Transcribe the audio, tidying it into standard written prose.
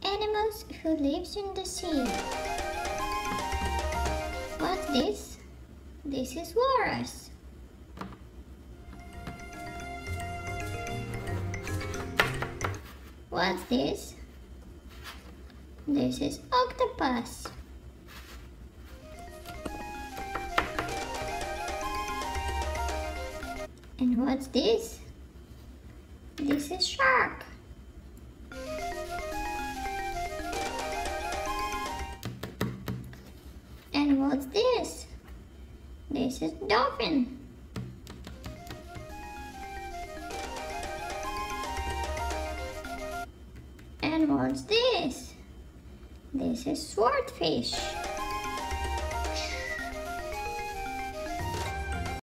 animals who lives in the sea. What's this? This is walrus. What's this? This is octopus. And what's this? This is shark. And what's this? This is dolphin. And what's this? This is swordfish.